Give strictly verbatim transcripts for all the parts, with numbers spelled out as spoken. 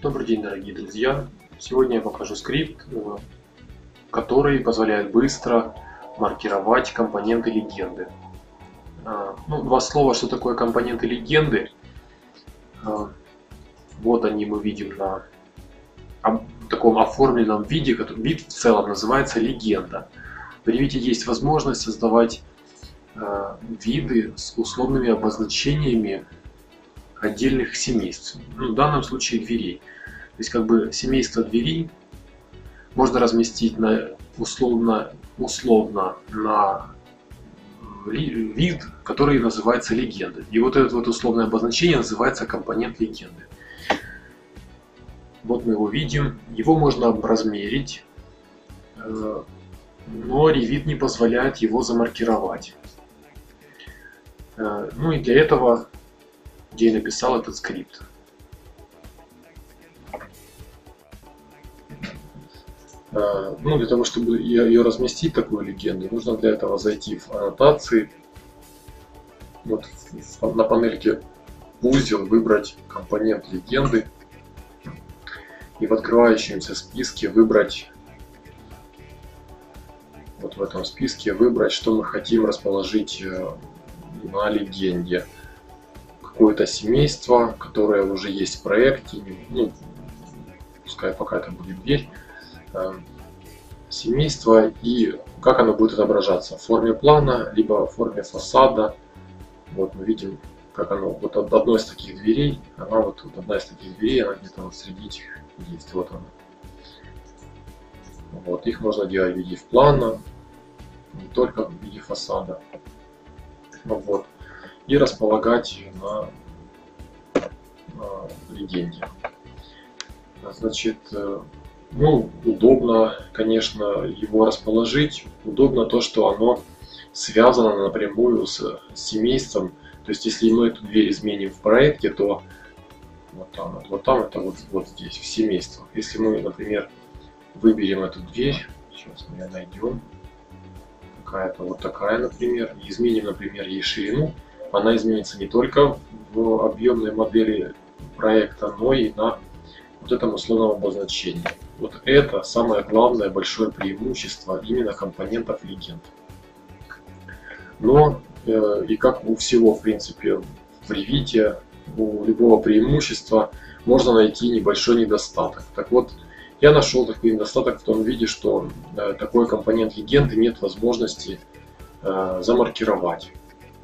Добрый день, дорогие друзья! Сегодня я покажу скрипт, который позволяет быстро маркировать компоненты легенды. Ну, два слова, что такое компоненты легенды. Вот они мы видим на таком оформленном виде, который вид в целом называется легенда. В Revit есть возможность создавать виды с условными обозначениями отдельных семейств, ну, в данном случае дверей. То есть как бы семейство дверей можно разместить на, условно, условно на вид, который называется легенда. И вот это вот условное обозначение называется компонент легенды. Вот мы его видим. Его можно размерить, но Revit не позволяет его замаркировать. Ну и для этого я написал этот скрипт. Ну, для того, чтобы ее разместить, такую легенду, нужно для этого зайти в аннотации, вот на панельке узел выбрать компонент легенды и в открывающемся списке выбрать, вот в этом списке выбрать, что мы хотим расположить на легенде. Какое-то семейство, которое уже есть в проекте, ну, пускай пока это будет дверь, семейство, и как оно будет отображаться в форме плана, либо в форме фасада. Вот мы видим, как оно, вот одной из таких дверей, она вот, вот одна из таких дверей, она где-то вот среди этих есть, вот она. Вот, их можно делать в виде плана, не только в виде фасада. Вот. И располагать на, на легенде. Значит, ну, удобно, конечно, его расположить. Удобно то, что оно связано напрямую с семейством. То есть, если мы эту дверь изменим в проекте, то вот там, вот там это вот, вот здесь, в семействах. Если мы, например, выберем эту дверь, сейчас мы ее найдем, какая-то вот такая, например, и изменим, например, ей ширину, она изменится не только в объемной модели проекта, но и на вот этом условном обозначении. Вот это самое главное большое преимущество именно компонентов легенд. Но э, и как у всего, в принципе, в Revit, у любого преимущества можно найти небольшой недостаток. Так вот, я нашел такой недостаток в том виде, что э, такой компонент легенды нет возможности э, замаркировать.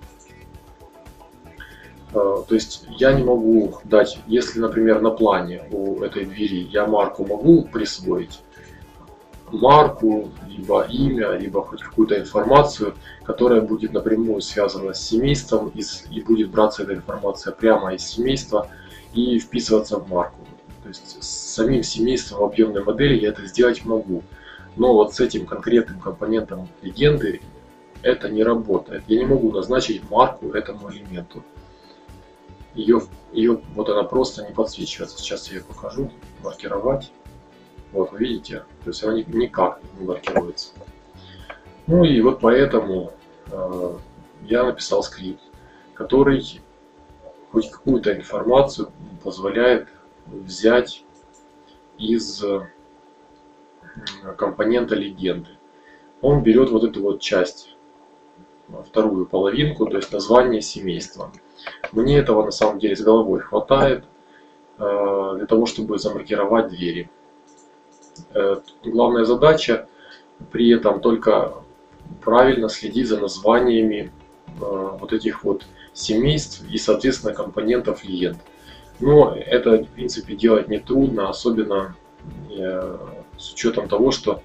То есть я не могу дать, если, например, на плане у этой двери я марку могу присвоить, марку, либо имя, либо хоть какую-то информацию, которая будет напрямую связана с семейством, и, и будет браться эта информация прямо из семейства и вписываться в марку. То есть с самим семейством в объемной модели я это сделать могу. Но вот с этим конкретным компонентом легенды это не работает. Я не могу назначить марку этому элементу. Ее, ее, вот она просто не подсвечивается. Сейчас я ее покажу. Маркировать. Вот, вы видите? То есть она никак не маркируется. Ну и вот поэтому э, я написал скрипт, который хоть какую-то информацию позволяет взять из э, компонента легенды. Он берет вот эту вот часть, вторую половинку, то есть название семейства. Мне этого на самом деле с головой хватает э, для того, чтобы замаркировать двери. Э, главная задача при этом только правильно следить за названиями э, вот этих вот семейств и, соответственно, компонентов легенд. Но это, в принципе, делать не трудно, особенно э, с учетом того, что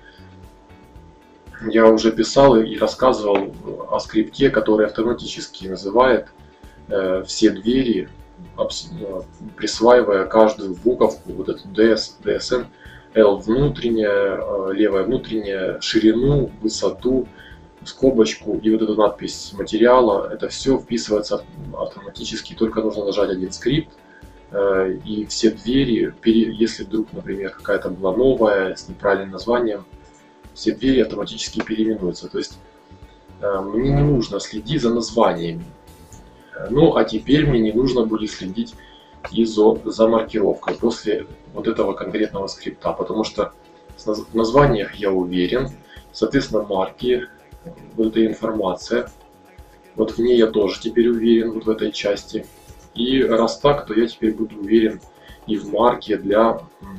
я уже писал и рассказывал о скрипте, который автоматически называет э, все двери, присваивая каждую буковку, вот эту ди эс, ди эс эн, L внутренняя, э, левая внутренняя, ширину, высоту, скобочку и вот эту надпись материала. Это все вписывается автоматически, только нужно нажать один скрипт, э, и все двери, если вдруг, например, какая-то была новая с неправильным названием, все двери автоматически переименуются. То есть э, мне не нужно следить за названиями. Ну а теперь мне не нужно будет следить и за, за маркировкой после вот этого конкретного скрипта, потому что в названиях я уверен, соответственно, марки, вот эта информация, вот в ней я тоже теперь уверен, вот в этой части. И раз так, то я теперь буду уверен и в марке для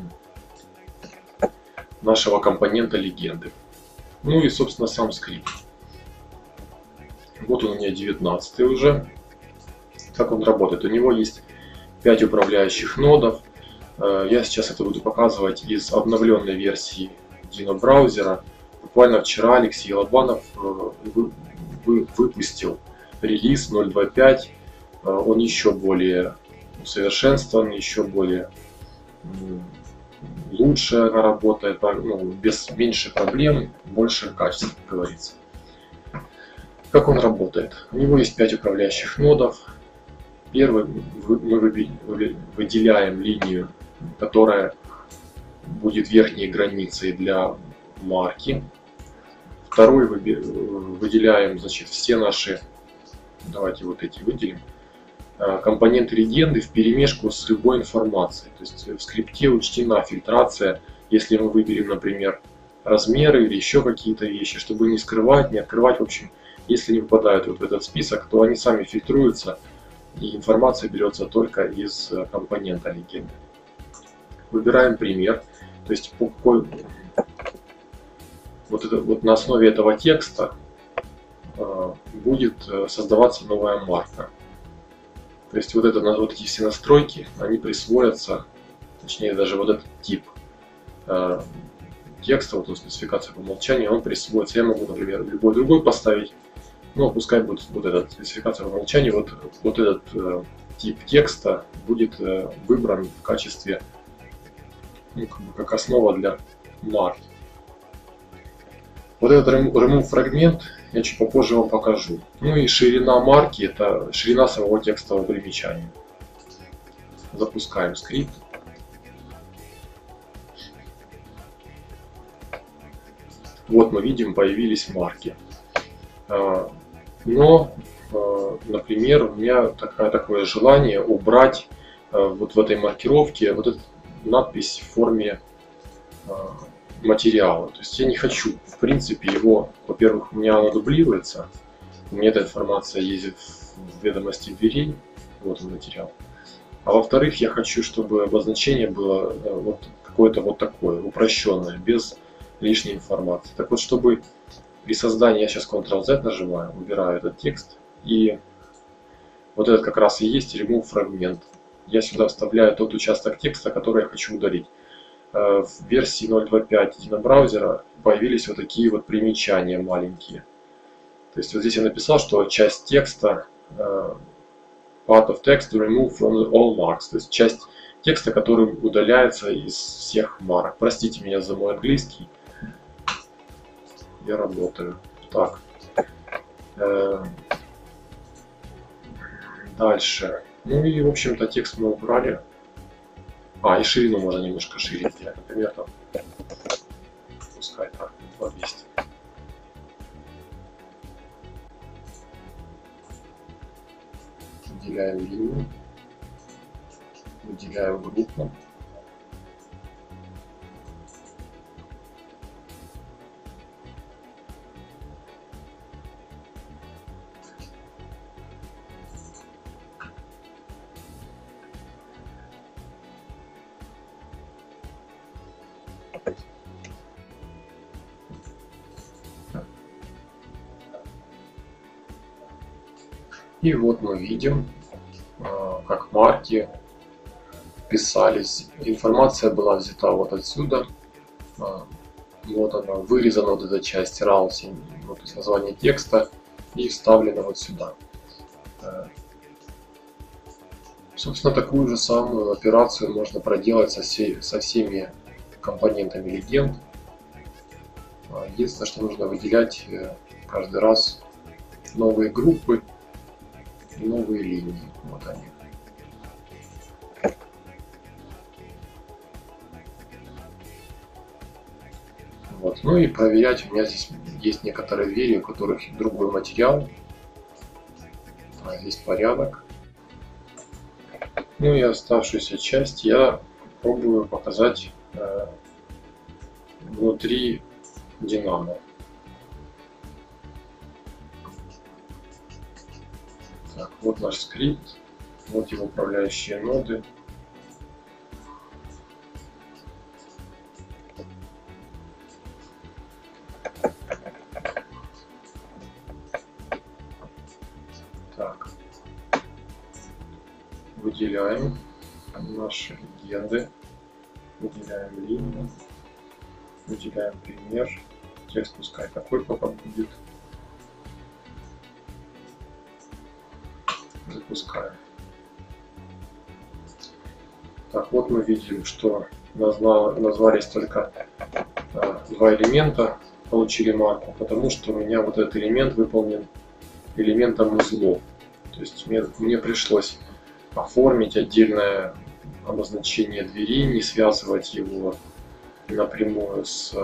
нашего компонента легенды. Ну и, собственно, сам скрипт. Вот он у меня девятнадцатый уже. Как он работает? У него есть пять управляющих нодов. Я сейчас это буду показывать из обновленной версии Dino браузера. Буквально вчера Алексей Лобанов выпустил релиз ноль два пять. Он еще более усовершенствован, еще более лучше она работает, ну, без меньше проблем, больше качеств, как говорится. Как он работает? У него есть пять управляющих нодов. Первый мы выделяем линию, которая будет верхней границей для марки. Второй выделяем, значит, все наши, давайте вот эти выделим, компоненты легенды вперемешку с любой информацией. То есть в скрипте учтена фильтрация, если мы выберем, например, размеры или еще какие-то вещи, чтобы не скрывать, не открывать. В общем, если не попадают вот в этот список, то они сами фильтруются, и информация берется только из компонента легенды. Выбираем пример. То есть по какой, вот, это, вот на основе этого текста э, будет создаваться новая марка. То есть вот, это, вот эти все настройки, они присвоятся, точнее даже вот этот тип э, текста, вот спецификация по умолчанию, он присвоится. Я могу, например, любой другой поставить, но пускай будет вот эта спецификация по умолчанию, вот, вот этот э, тип текста будет э, выбран в качестве, ну, как, бы, как основа для марки. Вот этот remove фрагмент я чуть попозже вам покажу. Ну и ширина марки — это ширина самого текстового примечания. Запускаем скрипт. Вот мы видим, появились марки. Но, например, у меня такое, такое желание убрать вот в этой маркировке вот эту надпись в форме материала. То есть я не хочу, в принципе, его, во-первых, у меня она дублируется, у меня эта информация есть в ведомости дверей, вот он материал. А во-вторых, я хочу, чтобы обозначение было вот какое-то вот такое, упрощенное, без лишней информации. Так вот, чтобы при создании, я сейчас контрол зет нажимаю, убираю этот текст, и вот этот как раз и есть remove фрагмент. Я сюда вставляю тот участок текста, который я хочу удалить. В версии ноль два пять Dino браузера появились вот такие вот примечания маленькие. То есть вот здесь я написал, что часть текста, part of text to remove from all marks, то есть часть текста, который удаляется из всех марок. Простите меня за мой английский, я работаю. Так. Дальше. Ну и в общем-то текст мы убрали. А, и ширину можно немножко шире сделать. Например, там, пускай так, по двести. Выделяем линию. Выделяем группу. И вот мы видим, как марки писались. Информация была взята вот отсюда. Вот она, вырезана вот эта часть routing, вот, то есть название текста, и вставлена вот сюда. Собственно, такую же самую операцию можно проделать со, всей, со всеми компонентами легенд. Единственное, что нужно выделять каждый раз новые группы и новые линии. Вот они. Вот. Ну и проверять. У меня здесь есть некоторые двери, у которых другой материал. А здесь порядок. Ну и оставшуюся часть я пробую показать э, внутри Dynamo. Так, вот наш скрипт, вот его управляющие ноды. Так, выделяем наши легенды, выделяем линию, выделяем пример. Текст пускай такой пока будет. Запускаем. Так, вот мы видим, что назвал, назвались только а, два элемента, получили марку, потому что у меня вот этот элемент выполнен элементом узлов. То есть мне, мне пришлось оформить отдельное обозначение двери, не связывать его напрямую с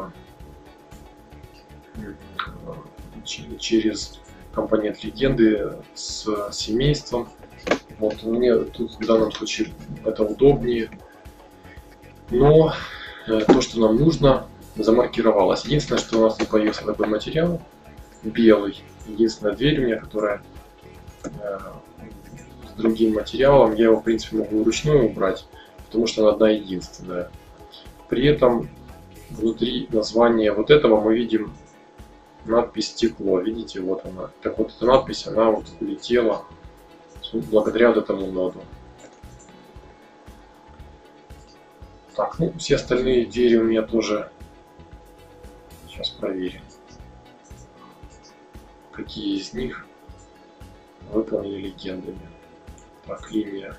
через компонент легенды с семейством. Вот мне тут в данном случае это удобнее. Но то, что нам нужно, замаркировалось. Единственное, что у нас не появился такой материал белый. Единственная дверь у меня, которая э, с другим материалом, я его в принципе могу вручную убрать, потому что она одна единственная. При этом внутри названия вот этого мы видим надпись «Стекло». Видите, вот она. Так вот, эта надпись, она вот улетела благодаря вот этому ноду. Так, ну, все остальные двери у меня тоже. Сейчас проверим, какие из них выполнены легендами. Так, линия.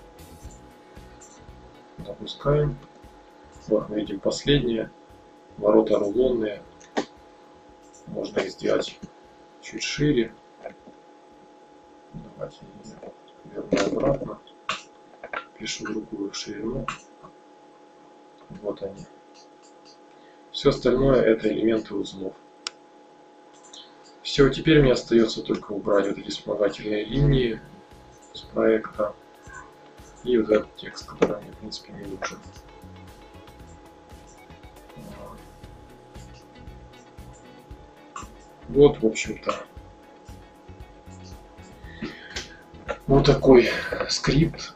Запускаем. Вот мы видим последние. Ворота рулонные. Можно их сделать чуть шире. Давайте верну обратно. Пишу другую ширину. Вот они. Все остальное это элементы узлов. Все, теперь мне остается только убрать вот эти вспомогательные линии с проекта. И вот этот текст, который мне в принципе не нужен. Вот, в общем-то, вот такой скрипт.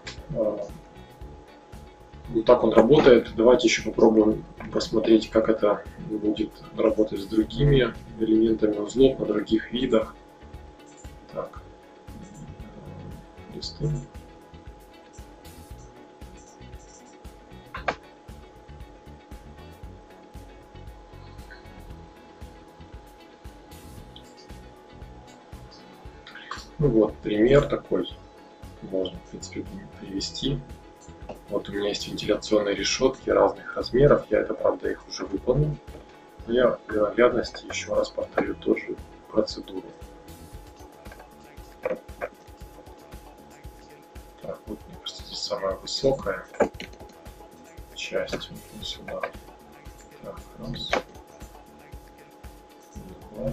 Вот так он работает. Давайте еще попробуем посмотреть, как это будет работать с другими элементами узлов на других видах. Так, листы. Ну вот, пример такой можно, в принципе, привести. Вот у меня есть вентиляционные решетки разных размеров. Я это, правда, их уже выполнил. Но я для наглядности еще раз повторю ту же процедуру. Так, вот, мне кажется, здесь самая высокая часть. Вот сюда. Так, раз. Два.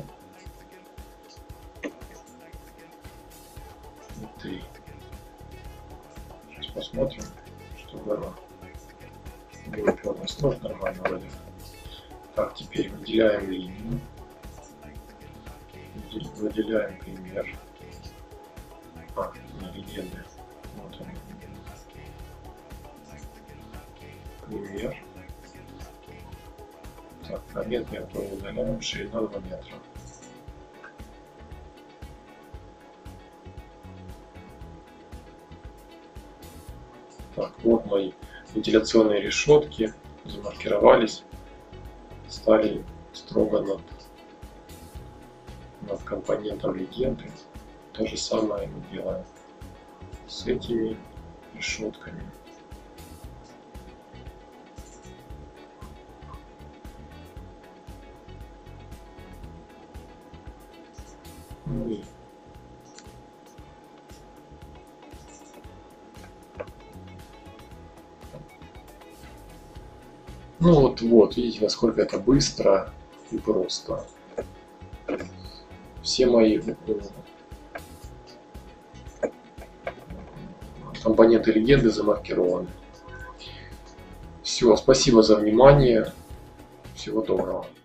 И три. Сейчас посмотрим, чтобы оно не уперлось. Ну, нормально вроде. Так, теперь выделяем линию. Выделяем пример. А, не легенды. Вот он. Пример. Так, промет я тоже удаляем. Ширина два метра. Так, вот мои вентиляционные решетки замаркировались, стали строго над, над компонентом легенды. То же самое мы делаем с этими решетками. Ну и Ну вот, вот, видите, насколько это быстро и просто. Все мои компоненты легенды замаркированы. Все, спасибо за внимание. Всего доброго.